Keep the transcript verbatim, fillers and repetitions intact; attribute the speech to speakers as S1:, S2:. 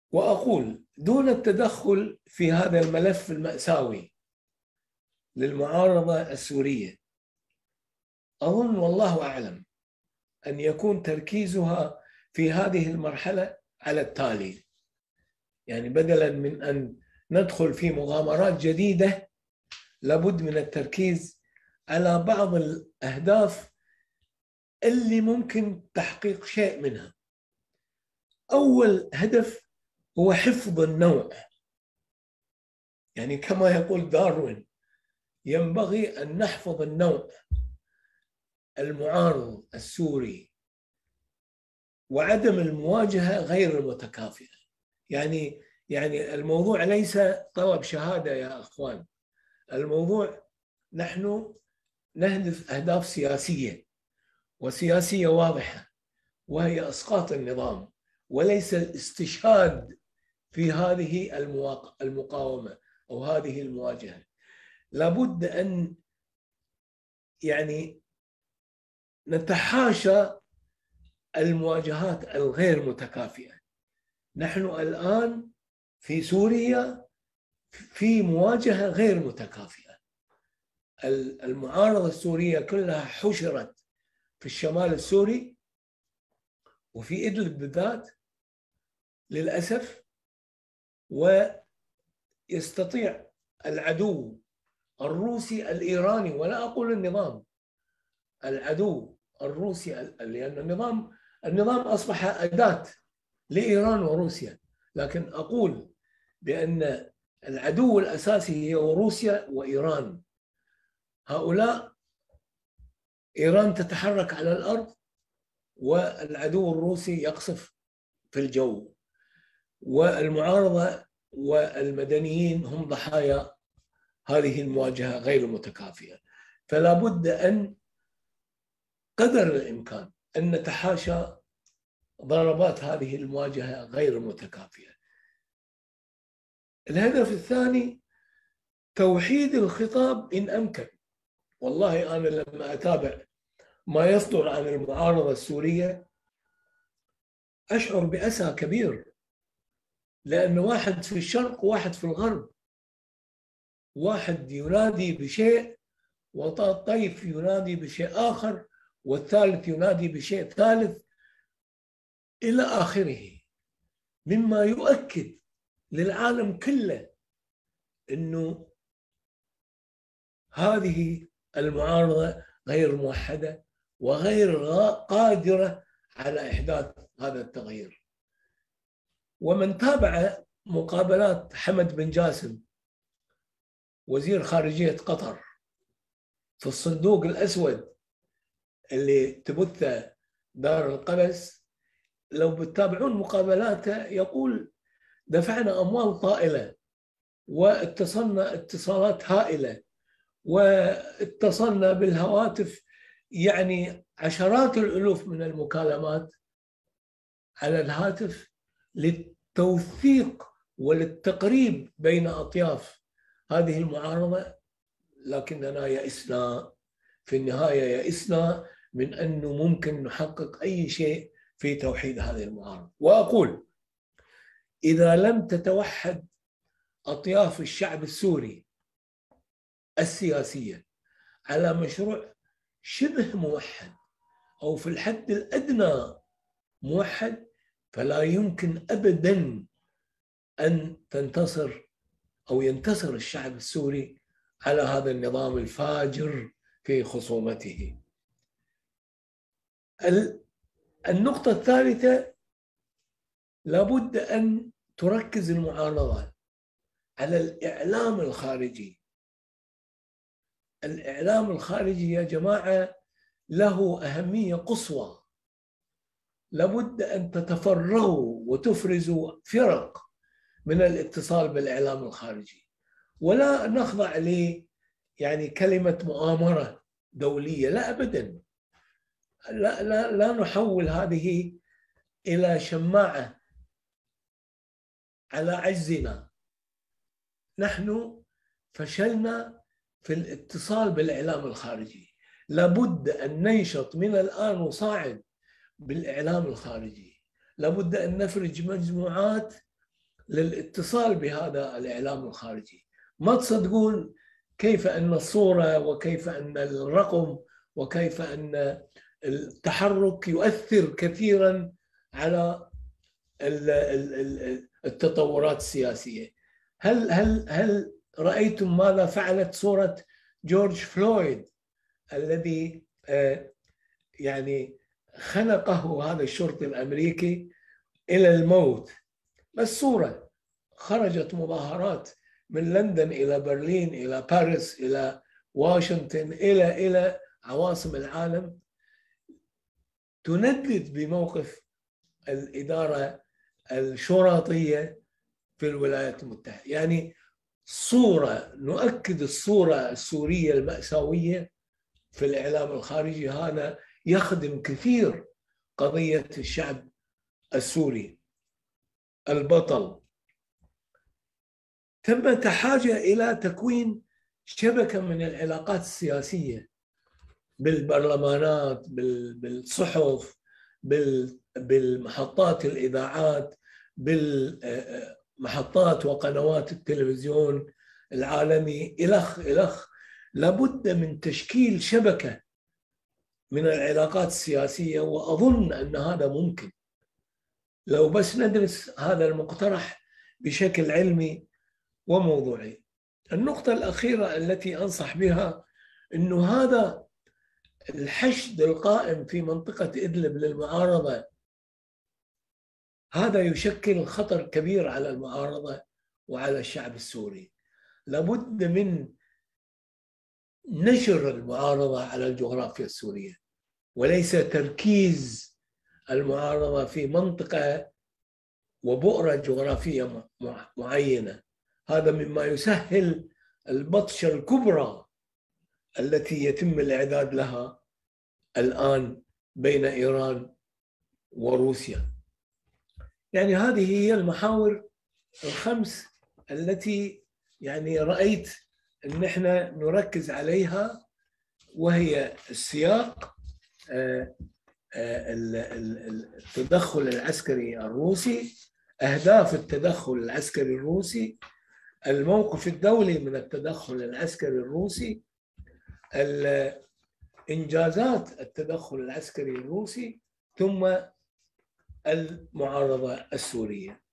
S1: وأقول دون التدخل في هذا الملف المأساوي للمعارضة السورية، أظن والله أعلم أن يكون تركيزها في هذه المرحلة على التالي. يعني بدلاً من أن ندخل في مغامرات جديدة، لابد من التركيز على بعض الأهداف اللي ممكن تحقيق شيء منها. أول هدف هو حفظ النوع، يعني كما يقول داروين ينبغي أن نحفظ النوع المعارض السوري وعدم المواجهة غير المتكافئة. يعني يعني الموضوع ليس طلب شهادة يا أخوان، الموضوع نحن نهدف أهداف سياسية وسياسية واضحة، وهي إسقاط النظام وليس الاستشهاد في هذه المقاومة أو هذه المواجهة. لابد أن يعني نتحاشى المواجهات الغير متكافئة. نحن الآن في سوريا في مواجهة غير متكافئة. المعارضة السورية كلها حشرت في الشمال السوري وفي إدلب بالذات للأسف، ويستطيع العدو الروسي الإيراني، ولا أقول النظام، العدو الروسي، لأن النظام النظام أصبح أداة لإيران وروسيا، لكن أقول بأن العدو الأساسي هو روسيا وإيران. هؤلاء إيران تتحرك على الأرض والعدو الروسي يقصف في الجو، والمعارضة والمدنيين هم ضحايا هذه المواجهة غير المتكافئة. فلا بد أن قدر الإمكان أن نتحاشى ضربات هذه المواجهة غير المتكافئة. الهدف الثاني توحيد الخطاب إن أمكن. والله أنا لما أتابع ما يصدر عن المعارضة السورية أشعر بأسى كبير، لأن واحد في الشرق وواحد في الغرب، واحد ينادي بشيء وطيف ينادي بشيء آخر والثالث ينادي بشيء ثالث إلى آخره، مما يؤكد للعالم كله أنه هذه المعارضة غير موحدة وغير قادرة على إحداث هذا التغيير. ومن تابع مقابلات حمد بن جاسم وزير خارجية قطر في الصندوق الأسود اللي تبث دار القبس، لو بتتابعون مقابلاته يقول دفعنا أموال طائلة واتصلنا اتصالات هائلة واتصلنا بالهواتف، يعني عشرات الألوف من المكالمات على الهاتف للتوثيق وللتقريب بين أطياف هذه المعارضة. لكننا يئسنا في النهاية، يئسنا من أنه ممكن نحقق أي شيء في توحيد هذه المعارضة. وأقول إذا لم تتوحد أطياف الشعب السوري السياسية على مشروع شبه موحد أو في الحد الأدنى موحد، فلا يمكن أبداً أن تنتصر أو ينتصر الشعب السوري على هذا النظام الفاجر في خصومته. النقطة الثالثة، لابد أن تركز المعارضة على الإعلام الخارجي. الإعلام الخارجي يا جماعة له أهمية قصوى، لابد أن تتفرغوا وتفرزوا فرق من الاتصال بالإعلام الخارجي، ولا نخضع ل يعني كلمة مؤامرة دولية، لا أبدا. لا, لا, لا نحول هذه إلى شماعة على عجزنا. نحن فشلنا في الاتصال بالإعلام الخارجي، لابد أن ننشط من الآن وصاعد بالإعلام الخارجي. لابد أن نفرج مجموعات للاتصال بهذا الإعلام الخارجي. ما تصدقون كيف أن الصورة وكيف أن الرقم وكيف أن التحرك يؤثر كثيرا على التطورات السياسية. هل هل هل رأيتم ماذا فعلت صورة جورج فلويد الذي يعني خنقه هذا الشرطي الأمريكي إلى الموت؟ بس صورة. خرجت مظاهرات من لندن إلى برلين إلى باريس إلى واشنطن إلى إلى عواصم العالم تندد بموقف الإدارة الشرطية في الولايات المتحدة. يعني صورة نؤكد الصورة السورية المأساوية في الإعلام الخارجي، هذا يخدم كثير قضية الشعب السوري البطل. ثمة حاجة إلى تكوين شبكة من العلاقات السياسية بالبرلمانات، بالصحف، بالمحطات الإذاعات، بالمحطات وقنوات التلفزيون العالمي إلخ إلخ. لابد من تشكيل شبكة من العلاقات السياسية، وأظن أن هذا ممكن لو بس ندرس هذا المقترح بشكل علمي وموضوعي. النقطة الأخيرة التي أنصح بها أنه هذا الحشد القائم في منطقة إدلب للمعارضة هذا يشكل خطر كبير على المعارضة وعلى الشعب السوري. لابد من نشر المعارضة على الجغرافيا السورية، وليس تركيز المعارضة في منطقة وبؤرة جغرافية معينة. هذا مما يسهل البطشة الكبرى التي يتم الإعداد لها الآن بين إيران وروسيا. يعني هذه هي المحاور الخمس التي يعني رأيت أن احنا نركز عليها، وهي السياق، التدخل العسكري الروسي، أهداف التدخل العسكري الروسي، الموقف الدولي من التدخل العسكري الروسي، إنجازات التدخل العسكري الروسي، ثم المعارضة السورية.